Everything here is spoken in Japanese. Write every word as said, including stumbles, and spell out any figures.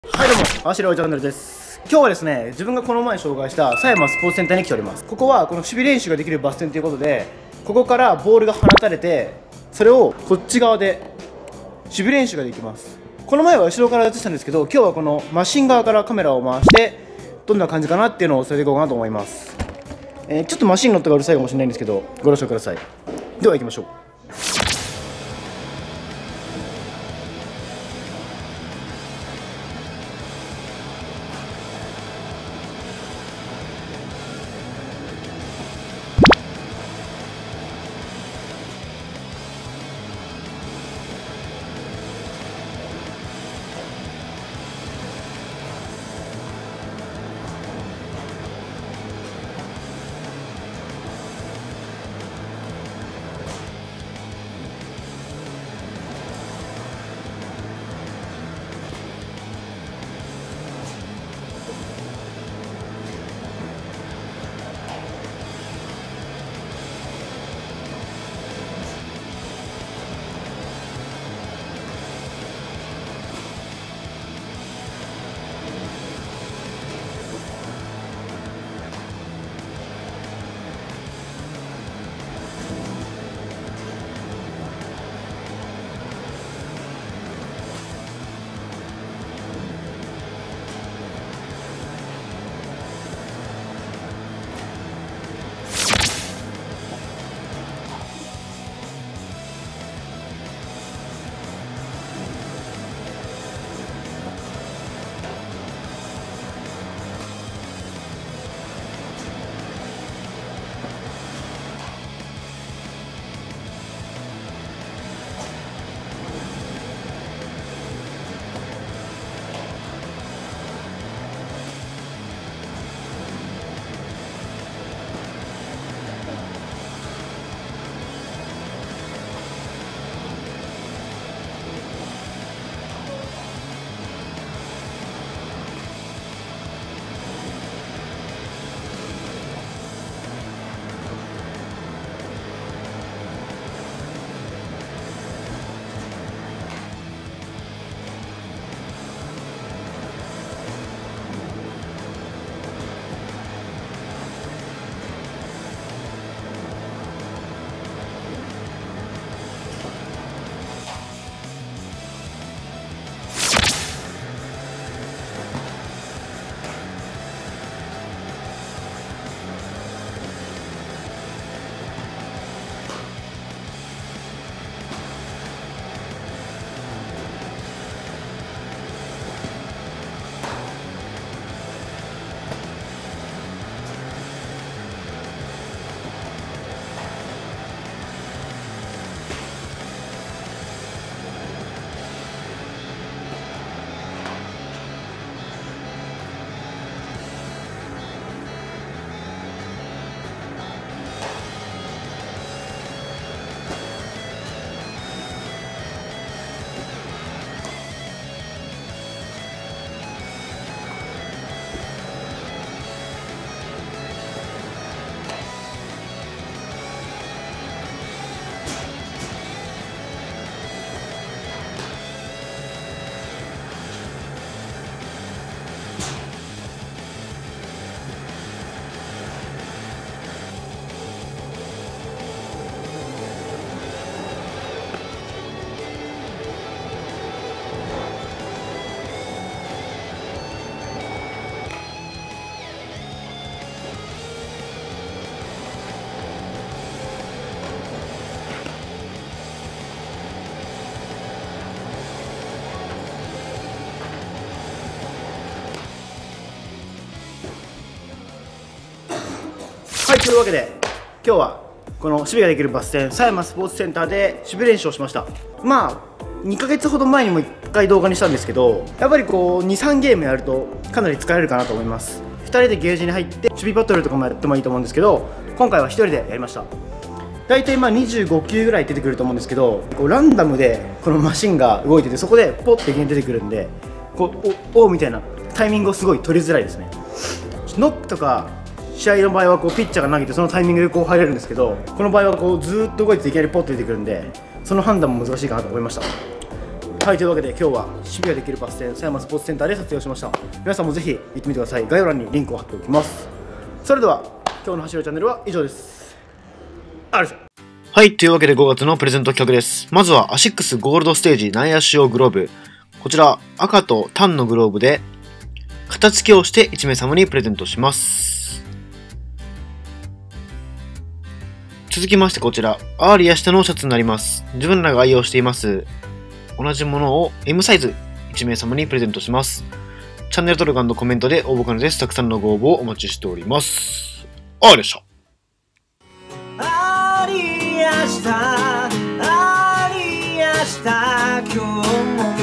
はいどうも、あしろいチャンネルです。今日はですね、自分がこの前紹介した狭山スポーツセンターに来ております。ここはこの守備練習ができるバス停ということで、ここからボールが放たれて、それをこっち側で守備練習ができます。この前は後ろから映したんですけど、今日はこのマシン側からカメラを回してどんな感じかなっていうのを伝えていこうかなと思います。えー、ちょっとマシンの音がうるさいかもしれないんですけど、ご了承ください。では行きましょう。はい、というわけで今日はこの守備ができるバス停狭山スポーツセンターで守備練習をしました。まあにかげつほど前にもいっかい動画にしたんですけど、やっぱりこうにさんゲームやるとかなり疲れるかなと思います。ふたりでゲージに入って守備バトルとかもやってもいいと思うんですけど、今回はひとりでやりました。大体まあにじゅうごきゅうぐらい出てくると思うんですけど、こうランダムでこのマシンが動いてて、そこでポッて出てくるんで、こうおおみたいなタイミングをすごい取りづらいですね。ノックとか試合の場合はこうピッチャーが投げてそのタイミングでこう入れるんですけど、この場合はこうずーっと動いていきなりポッと出てくるんで、その判断も難しいかなと思いました。 はい、というわけで今日は守備ができるバッセン狭山スポーツセンターで撮影をしました。皆さんもぜひ行ってみてください。概要欄にリンクを貼っておきます。それでは今日の走るチャンネルは以上です。ありがとうございました。はい、というわけでごがつのプレゼント企画です。まずはアシックスゴールドステージ内野仕様グローブ。こちら赤とタンのグローブで型付けをしていちめい様にプレゼントします。続きましてこちらアーリア下のシャツになります。自分らが愛用しています同じものを エム サイズいちめい様にプレゼントします。チャンネル登録&コメントで応募可能です。たくさんのご応募をお待ちしております。ありがとうございました。ありやしたありやした今日も